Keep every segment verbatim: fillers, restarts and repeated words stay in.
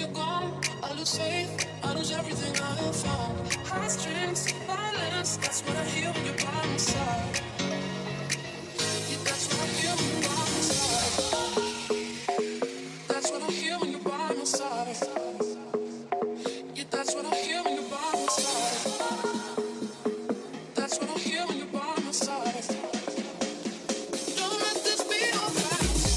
you're gone, I lose faith, I lose everything I have found. High strings, violence, that's what I hear when you're by my side. Yeah, that's what I hear when you're by my side. That's what I hear when you're by my side. Yeah, that's what I hear when you're by my side. That's what I hear when you're by my side. Don't let this be your past.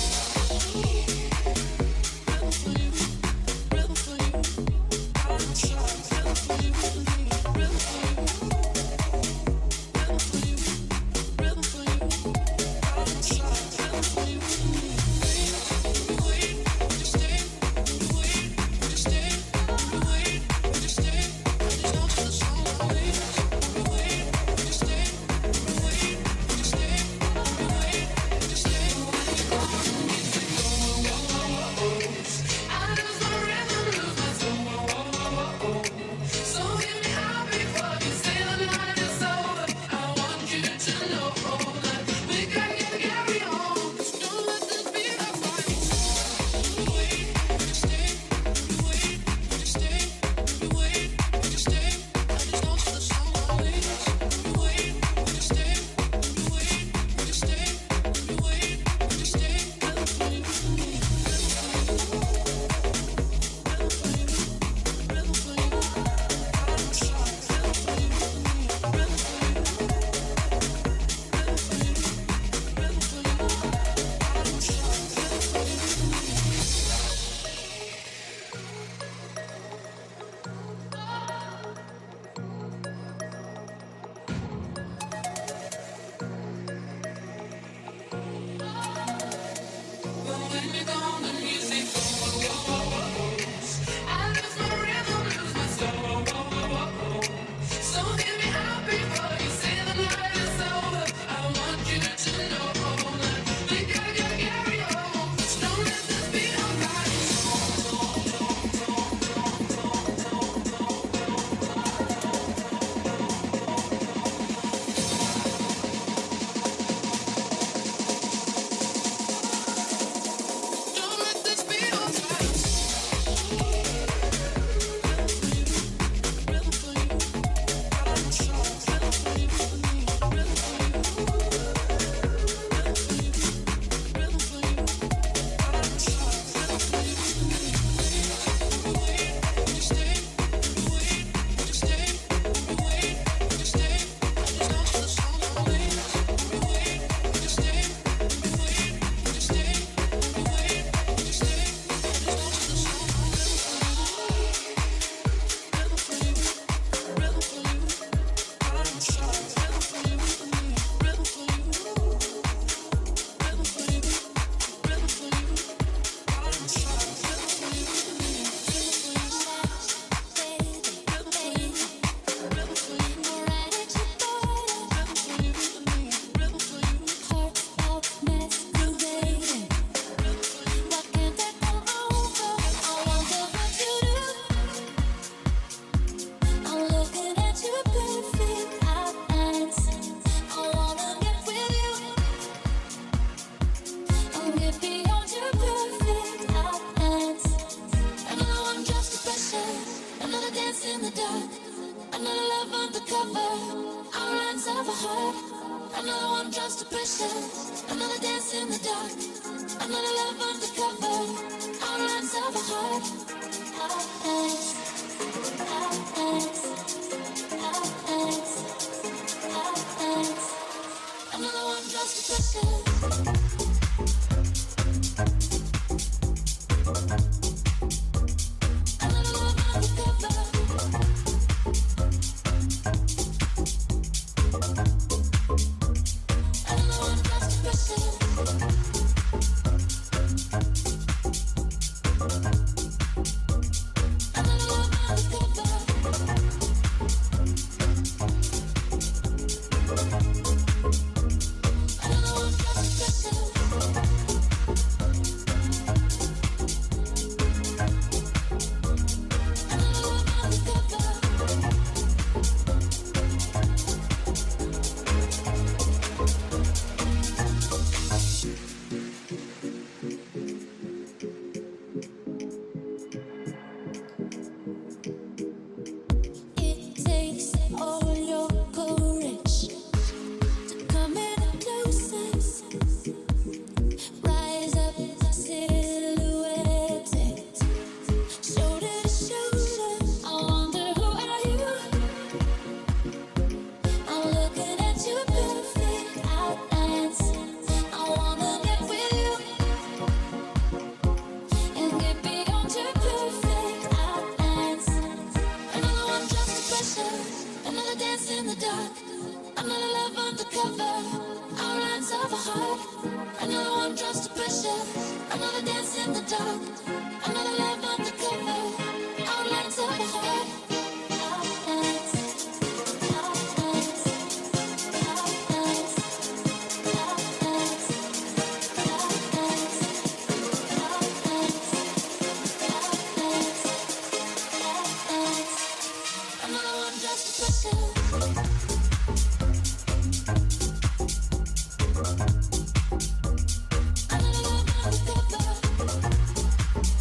Rhythm for you, rhythm for you, by my side. Rhythm for you, rhythm for you, rhythm for you, rhythm for you, by my side. Rhythm for you, wait, wait, just stay, wait, just stay, wait, just stay. Just don't feel the song, wait, wait, just stay, wait, just stay, wait, just stay. I lose my rhythm, lose my soul. So give me high before you say the night is over. I want you to know that we can get carry on. Just don't let this be the final. Wait, just stay, wait, just stay, wait, just stay. I just don't feel the song, wait, wait, just stay, wait, just stay, wait, just stay. Rhythm for you, rhythm for you, rhythm for you, by my side. Rhythm for you, rhythm for you, rhythm for you, rhythm for you, by my side. Rhythm for you. But when you're gone, the music goes. I lose my rhythm, lose my soul. So give me high before you say the night is over. I want you to know that we gotta carry on. Just don't let this be our final. Don't let this be our final. Rhythm for you, by my side. Rhythm for you, rhythm for you, rhythm for you, rhythm for you, by my side. Rhythm for you, wait, just stay, wait, just stay, wait, just stay. I just don't feel the song, wait, wait, just stay, wait, just stay, wait, just stay. I just don't feel the song, rhythm for you, rhythm for you, by my side. Rhythm for you, rhythm for you, rhythm for you, rhythm for you, by my side. Rhythm for you, rhythm for you, rhythm for you, rhythm for you, rhythm for you, Another dance in the dark, another love undercover. Our lines of a heart, another one drops to pressure. Another dance in the dark, another love undercover. Our lines of a heart, our hands, our hands, our hands, our hands. Another one drops to pressure. Another love undercover. Another one drops to pressure. Another dance in the dark, another love undercover. Outlines of a heart. Outlines, outlines, outlines, outlines, outlines, outlines, outlines, outlines. Another one just to pressure. Another love undercover.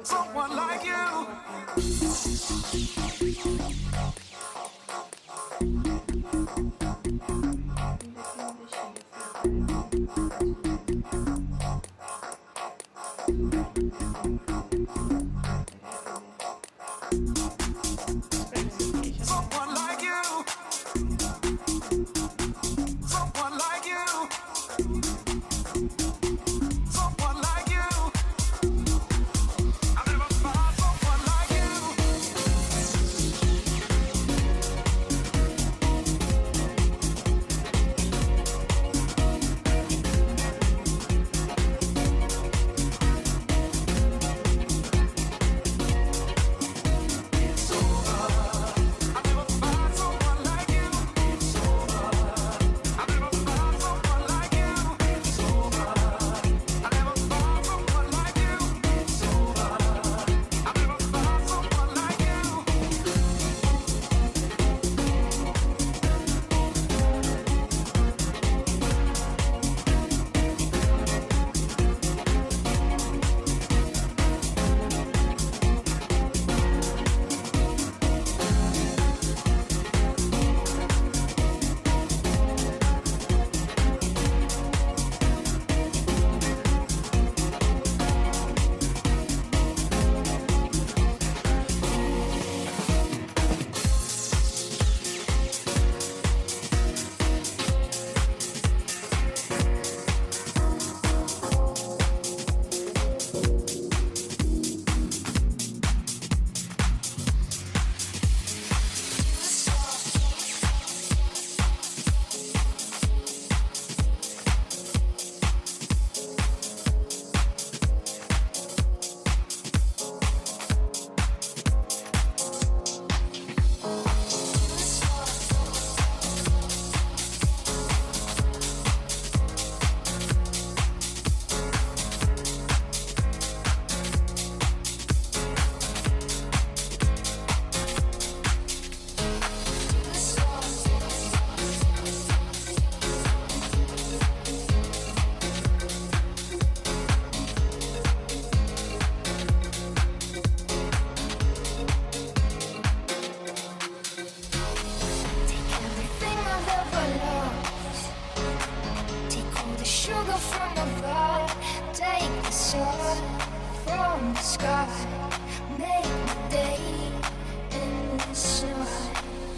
someone like you. Someone like you. Someone like you. Someone like you. I never found someone like you. It's over. I never found someone like you. It's over. I never found someone like you. It's over. I never found someone like you. It's over. I never found someone like you. Everything I've ever loved. Take all the sugar from my blood. Take the sun from the sky. Make my day in the sun.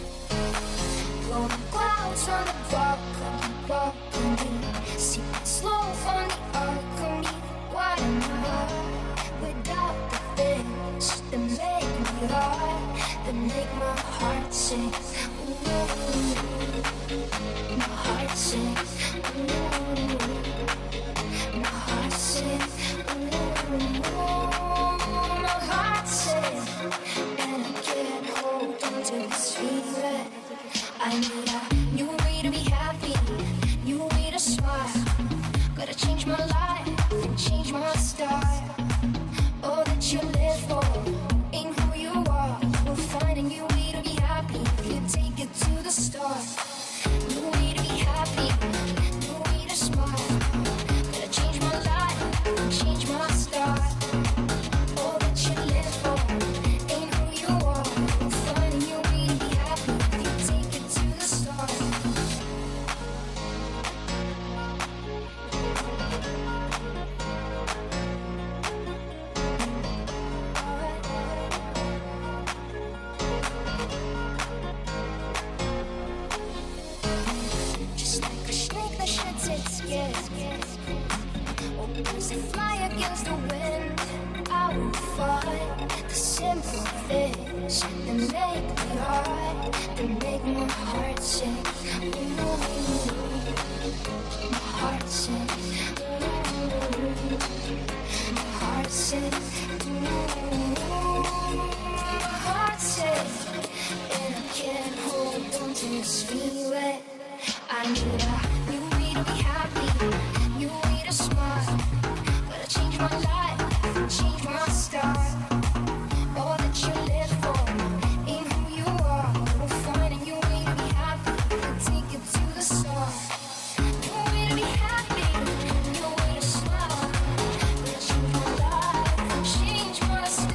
Blow the clouds on the balcony, balcony. See it slow on the alchemy. What am I without the things that make me hard, that make my heart sing? Ooh, my heart sings. Ooh, my heart sings. Ooh, my heart sings. And I can't hold on to this feeling. I need a new way to be happy, new way to smile. Gotta change my life and change my style. All that you live for ain't who you are. We'll find a new way to be happy if you take it to the start. New way to be happy, new way to smile. Gotta change my life and change my style. All that you live for ain't who you are. We'll find a new way to be happy if you take it to the start. Just like a snake that sheds its skin, or birds that fly against the wind, I will find the simple things that make me hard, that make my heart sing. Ooh, my heart sings. Ooh, my heart sings. Ooh, my heart sings. And I can't hold on to this feeling. I need a new way to be happy, new way to smile. Gotta change my life, change my style. All that you live for ain't who you are. We'll find a new way to be happy and take it to the start. New way to be happy, new way to smile. Gotta change my life, change my style.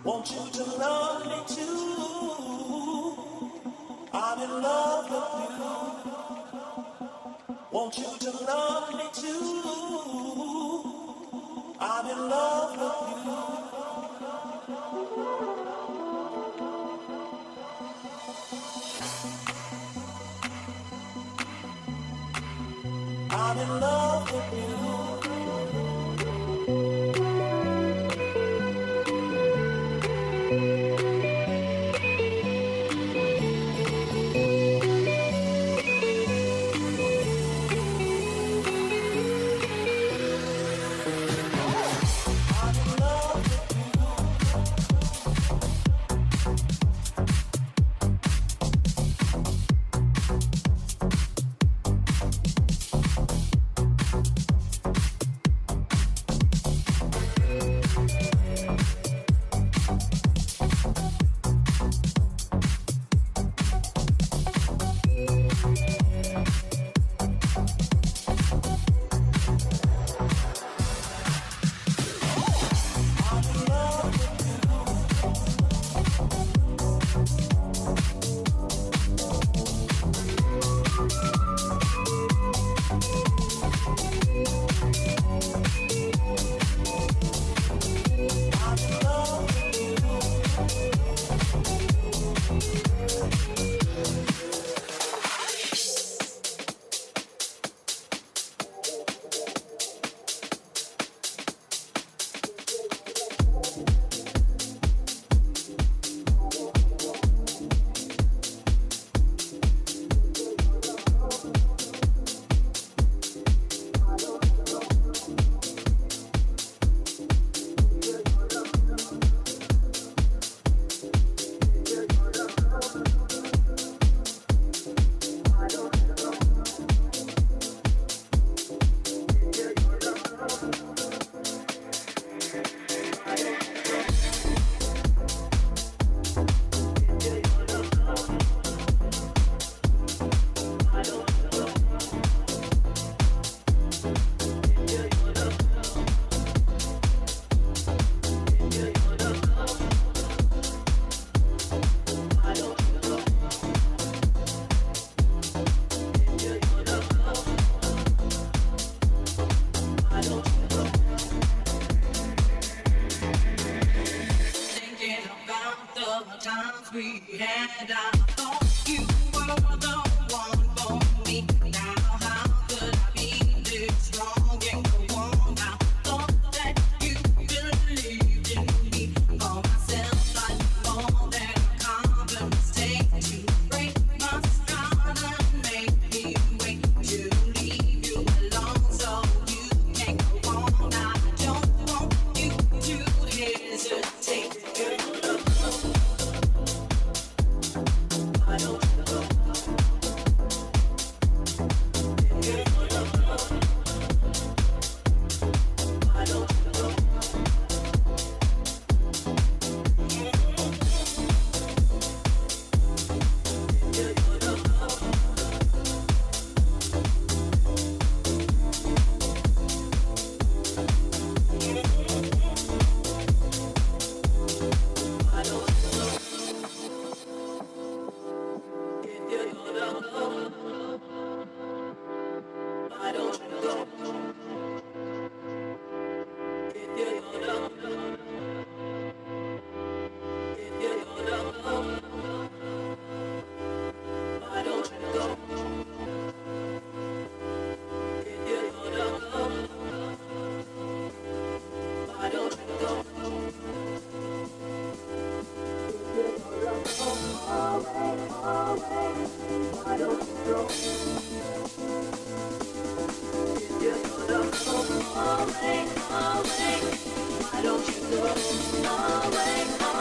Want you to love me too. I'm in love with you. Want you to love me too. I'm in love with you. I'm in love with you. Away, away, why don't you go away?